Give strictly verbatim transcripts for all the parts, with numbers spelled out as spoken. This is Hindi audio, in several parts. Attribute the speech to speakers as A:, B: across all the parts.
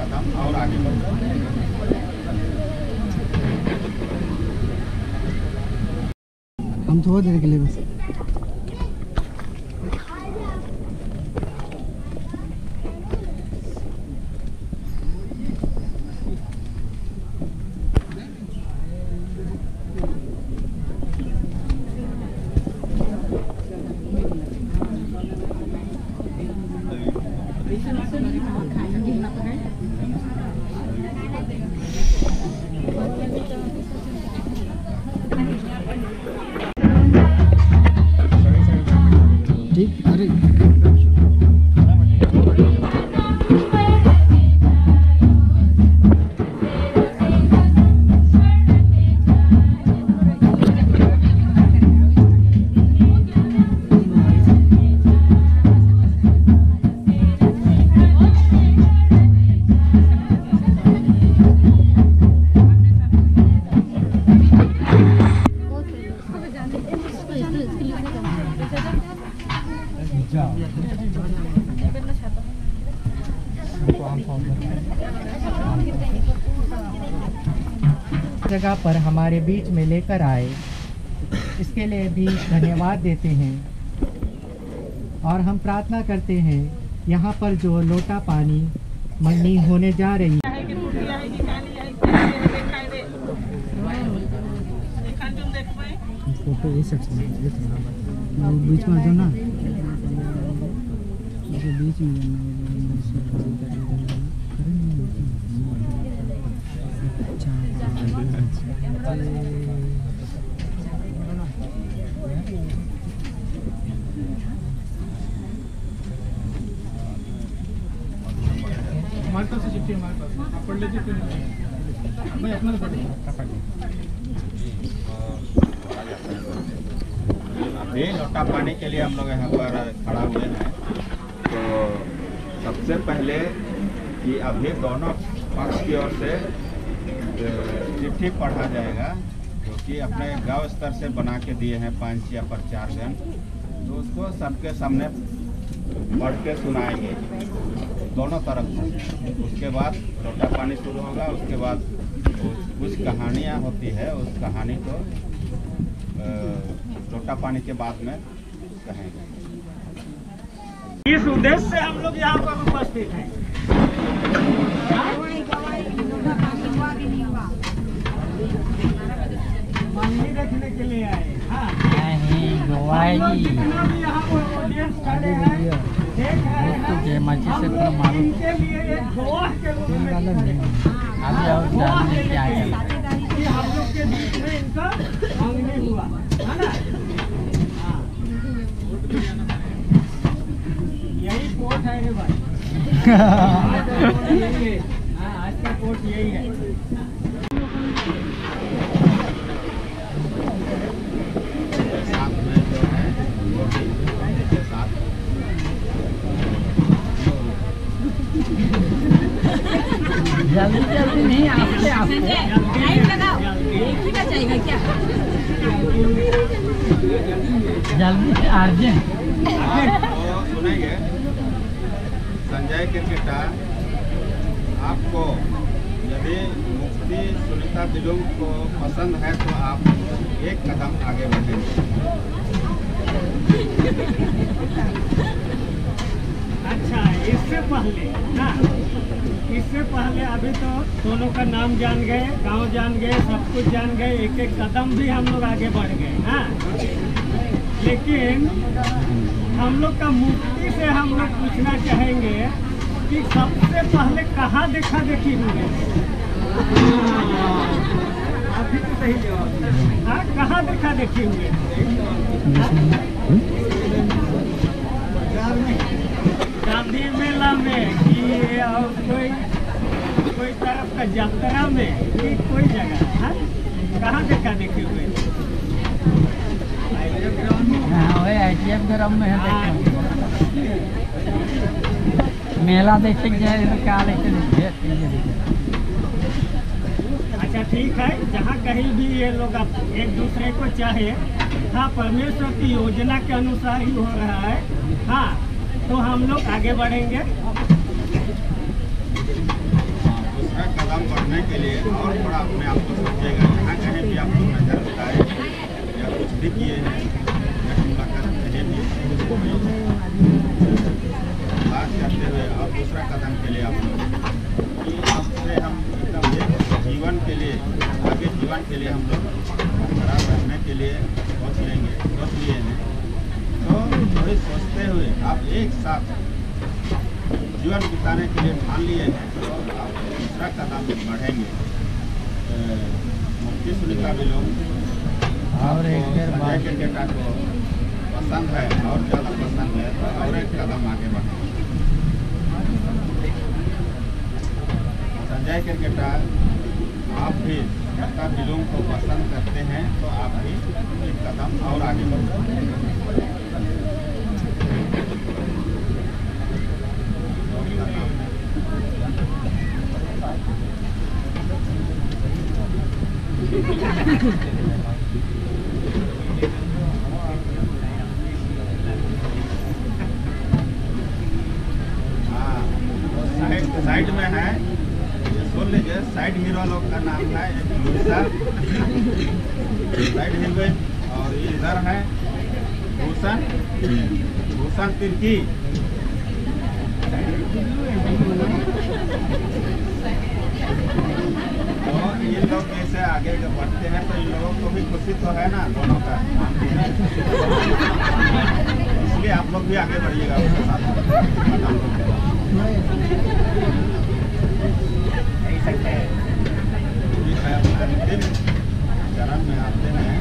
A: कदम और आगे बढ़ेंगे।
B: हम थोड़ी देर के लिए बस ठीक। अरे
C: जगह पर हमारे बीच में लेकर आए, इसके लिए भी धन्यवाद देते हैं। और हम प्रार्थना करते हैं यहाँ पर जो लोटा पानी मंगनी होने जा रही है,
B: फोटो ये सेक्शन में बीच में जो ना बीच में
A: अभी लोटा पानी के लिए हम लोग यहाँ पर खड़ा हुए हैं। तो सबसे पहले कि अभी दोनों पक्ष की ओर से चिट्ठी पढ़ा जाएगा, जो कि अपने गांव स्तर से बना के दिए हैं पांच या प्रचारगण। तो उसको सबके सामने पढ़ के सुनाएंगे दोनों तरफ से। उसके बाद लोटा पानी शुरू होगा। उसके बाद कुछ कहानियाँ होती है, उस कहानी को लोटा पानी के बाद में कहेंगे।
D: इस उद्देश्य से हम लोग यहाँ पर उपस्थित हैं। मंगनी देखने के लिए आए। हाँ, जितना भी यहाँ पर ऑडियंस खड़े हैं, देख रहे हैं, इनके लिए एक गवाह के रूप में गवाह कि हम लोग के बीच में इनका मंगनी हुआ है ना। यही कोट है रे भाई। यही है, आज का कोट यही है।
C: जल्दी जल्दी नहीं, आस्ते आस्ते
E: टाइम लगाओ। एक ही का चाहिए क्या?
C: जल्दी अर्जेंट।
A: तो सुनेंगे संजय क्रिकेटा, आपको यदि मुफ्ती सुनीता दिलुम को पसंद है तो आप एक कदम आगे बढ़ेंगे।
D: अच्छा, इससे पहले ना, इससे पहले अभी तो दोनों का नाम जान गए, गांव जान गए, सब कुछ जान गए, एक एक कदम भी हम लोग आगे बढ़ गए। हाँ, लेकिन हम लोग का मुफ्ती से हम लोग पूछना चाहेंगे कि सबसे पहले कहाँ देखा देखी हुई? अभी तो सही जवाब। हाँ, कहाँ देखा देखी हुई? गांधी मेला में कि और कोई कोई तरफ का यात्रा में कि कोई जगह? हाँ, कहाँ देखा देखी हुए?
C: ग्राउंड में है, मेला देखे जाए तो क्या देखे।
D: अच्छा, ठीक है, जहाँ कहीं भी ये लोग एक दूसरे को चाहे, हाँ, परमेश्वर की योजना के अनुसार ही हो रहा है। हाँ, तो हम लोग आगे बढ़ेंगे।
A: के लिए और थोड़ा अपने आप को समझेगा। यहाँ कहीं भी आपको नजर बताए या कुछ भी किए हैं या मुलाकात कहीं भी बात करते हुए और दूसरा कदम के लिए आप लोग कि आपसे हम एकदम एक जीवन के लिए आगे जीवन के लिए हम लोग खराब रहने के लिए सोच लेंगे सोच लिए हैं। तो थोड़ी सोचते हुए आप एक साथ जीवन बिताने के लिए ठान लिए हैं तो आप दूसरा कदम बढ़ेंगे। मुफ्ती सुनीता बिलोंग
C: और एक देर
A: संजय
C: बाद
A: क्रिकेटा को पसंद है और ज़्यादा पसंद है तो और एक कदम आगे बढ़ेंगे। संजय क्रिकेटा आप भी जनता बिलोंग को पसंद करते हैं तो आप भी एक कदम और आगे बढ़ेंगे। हाँ, तो साइड साइड में है ये सुन लीजिए। साइड हीरो लोग का नाम है साइड हीरोइन और ये इधर है भूषण भूषण तिर्की। तो ये लोग कैसे आगे बढ़ते हैं तो इन लोगों को भी खुशी तो है ना दोनों का, इसलिए आप लोग भी आगे बढ़िएगा उसके साथ। अंतिम चरण में आते हैं।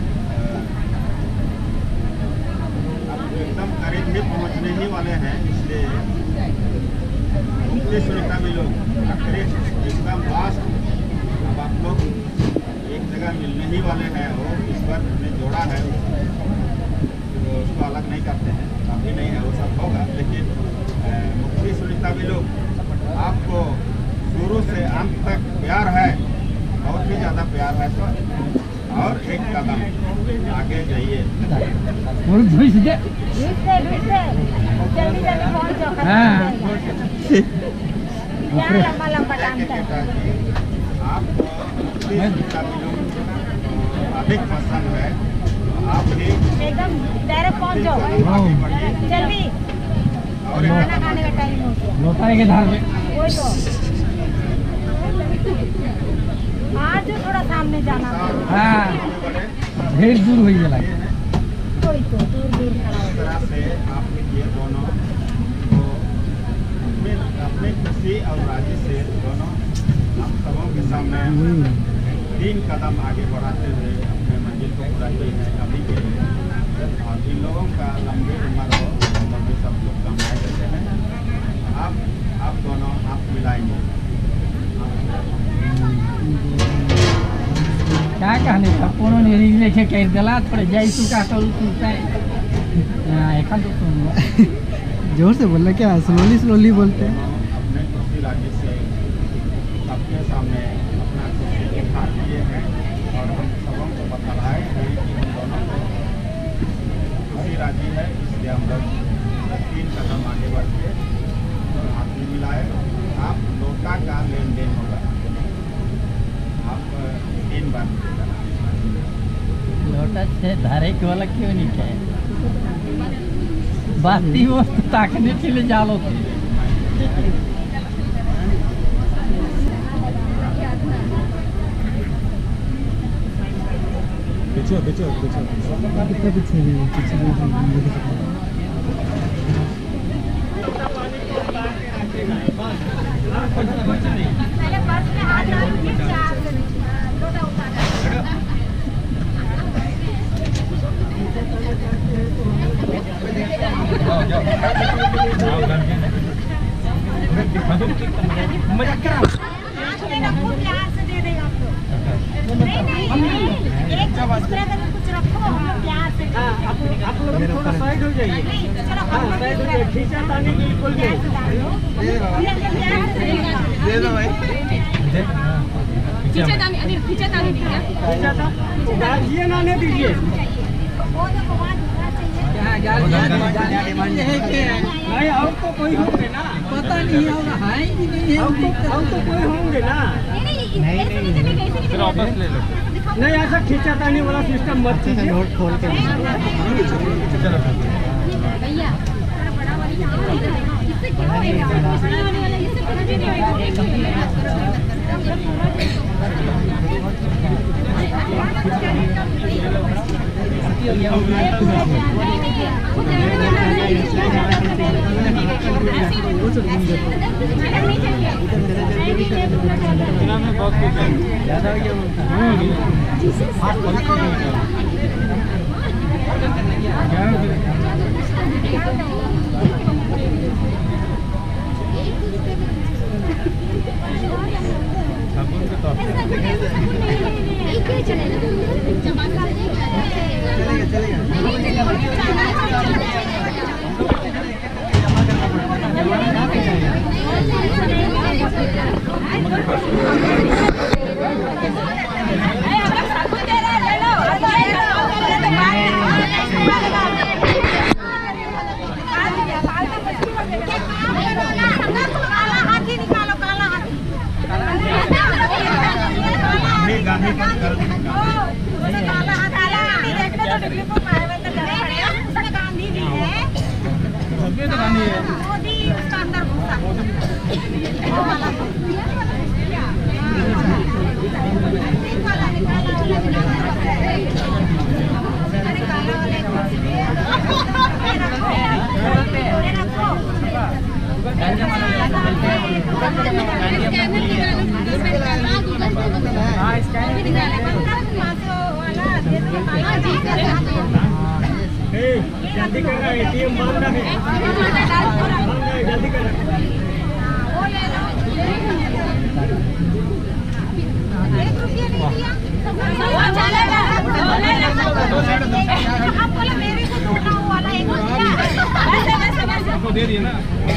A: अब एकदम करीब ही पहुंचने ही वाले हैं, इसलिए मुफ्ती सुनीता बिलोंग करीब एकदम लास्ट। अब आप लोग एक जगह मिलने ही वाले हैं। वो ईश्वर ने जोड़ा है तो उसको अलग नहीं करते हैं, काफ़ी नहीं है वो सब होगा। लेकिन मुफ्ती सुनीता बिलोंग आपको शुरू से अंत तक प्यार है, बहुत ही ज़्यादा प्यार है। तो और एक कदम आगे जाइए।
B: और घुस दे
E: जल्दी जल्दी पहुंच जाओ।
B: हाँ।
E: क्या लंबा लंबा टाइम तक
A: आपको अधिक पसंद है तो आप भी
E: एकदम डायरेक्ट पहुंच जाओ जल्दी।
A: और
E: खाना खाने का टाइम हो गया।
B: लोटाए के धार में
E: वही तो आज थोड़ा सामने जाना
B: हाँ ढेर दूर हो गया।
E: कोई तो दूर दूर खड़ा
A: इस तरह से आप ये दोनों को अपने अपने खुशी और राजी से दोनों हम सबों के सामने तीन कदम आगे बढ़ाते हुए अपने मंजिल को पूरा किए हैं अभी के लिए। और इन लोगों का लंबी उम्र हो और भी सब लोग कमाए देते हैं। आप आप दोनों हाथ मिलाएंगे।
B: क्या कहने का कोनो ने लिखे कर दिला पर जाई तू का तो तू हां एखन तो सुन जोर से बोलना क्या स्लोली स्लोली बोलते हैं।
A: अपने खुशी राजी से सबके सामने अपना खुशी दिखा दिए हैं और हम सबों को बतलाए हैं कि हम दोनों को खुशी राजी है। इसलिए हम लोग तीन कदम आगे बढ़ के हाथ में मिलाए। आप लोटा का लेन देन होगा, आप तीन बार
B: लोटा से धारे के वाला क्यों नहीं है बाती वो तो ताकने के लिए जालो थी।
A: पीछे पीछे पीछे
B: कितना पीछे है पीछे
E: पहले बस में हाथ डाल के चार लोटा उतार प्यार से दे देगा आप लोग। नहीं नहीं एक दूसरे का भी कुछ रखो, हम लोग प्यार से
D: आप लोग थोड़ा साइड हो जाइए।
E: चलो
D: हाँ साइड हो जाइए। खींचा तानी बिल्कुल भी
E: दे दो भाई।
D: खींचा था डालिए ना नहीं दीजिए। नहीं और तो कोई होंगे ना,
B: पता नहीं होगा है कि नहीं है
D: और तो और तो कोई होंगे ना।
E: नहीं नहीं
C: नहीं, नहीं।
A: फिर वापस ले लो।
D: नहीं ऐसा खींचातानी वाला सिस्टम मत
C: अच्छा
D: कीजिए।
C: नोट खोल के
A: चलो
E: भैया बड़ा वाली इससे क्या होएगा? बड़ा वाली वाला इससे कुछ भी नहीं
B: ज़्यादा हो गया
D: जल्दी करा एटीएम बंद है। जल्दी करा।
A: आपको दे दिए ना।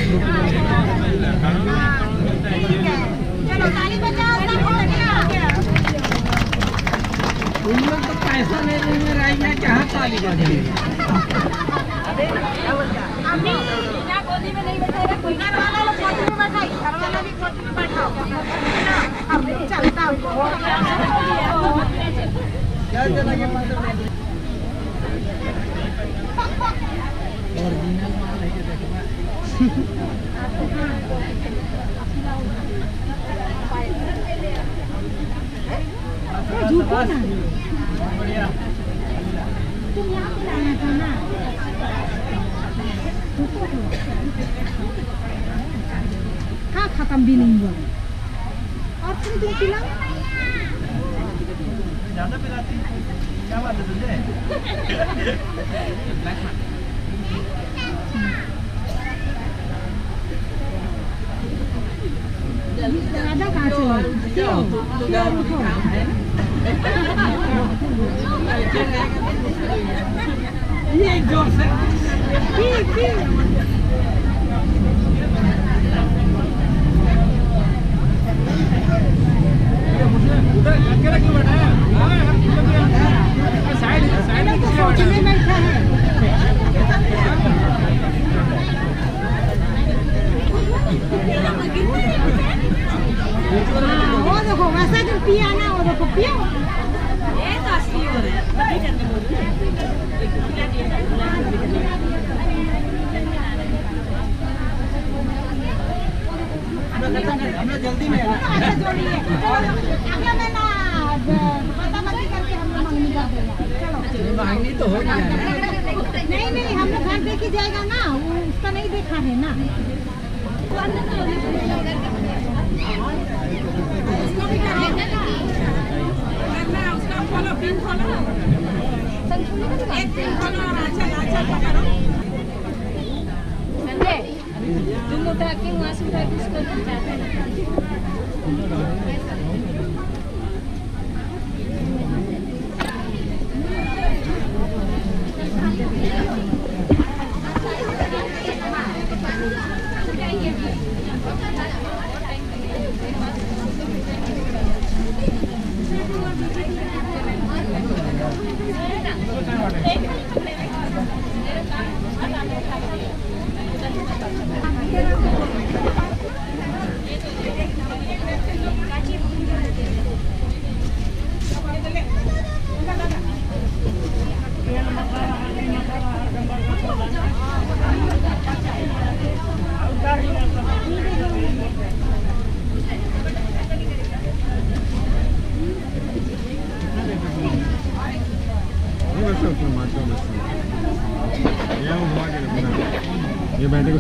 E: चलो ताली बजाओ।
B: तुम लोग तो पैसा लेने में रह गया, कहाँ ताली बजाएंगे?
E: अभी ना गोदी में नहीं बैठा कोई घर वाला लोग गोदी में बैठाई, घर वाला भी गोदी में बैठाओ ना। अब चलता
B: ओरिजिनल माल है कि देखना।
E: झूठो ना तुम यहाँ पे लाना था ना। हाँ खत्म भी नहीं हुआ और तुम तुम पिलाओ।
B: ज़्यादा पिलाती क्या बात है तुझे?
E: ज़्यादा कहाँ से
B: ये जोर से
E: ठीक ठीक
B: अकेला क्यों बैठा है? साइड साइड में किसने बैठा है?
E: बैठा है। हाँ, वो देखो वैसा जो पिया ना वो देखो पियो। ये तो असली हो रहा
B: हमें जल्दी में
E: अच्छा जोड़िए। अगला महीना पता मत करके हम लोग मंगनी कर देंगे। चलो
B: महंगी तो हो गया है।
E: नहीं नहीं हम लोग घर देख ही जाएगा ना, वो उसका नहीं देखा है ना। उसका खोलो पिन खोलो एक पिन खोलो और आंचल आंचल पकड़ो। संजय तुम उठा के वहाँ से उठा के उसको जाते हैं।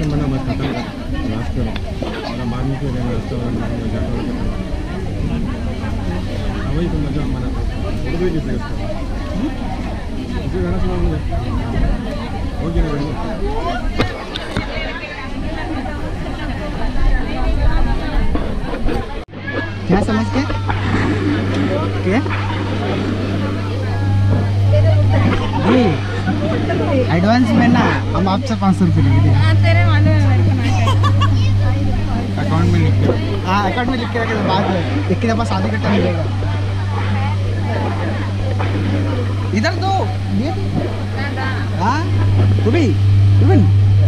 A: सिस्टम बना बस खत्म कर लास्ट करो और बाद में फिर नाश्ता और मजा करो वही तो मजा मनाता वो भी किसी उसका उसे गाना सुना मुझे और क्या बढ़िया
B: क्या समझ के क्या जी एडवांस में ना हम आपसे पाँच सौ रुपये लेंगे
E: तेरे मालूम है मेरे को ना
A: अकाउंट में लिख के
B: हाँ अकाउंट में लिख के रखे तो बाद में एक के पास आधे घंटा मिलेगा इधर दो ये हाँ तू भी तू भी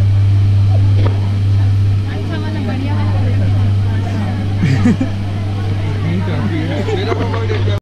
E: अच्छा वाला बढ़िया वाला
A: नहीं करती है मेरा मोबाइल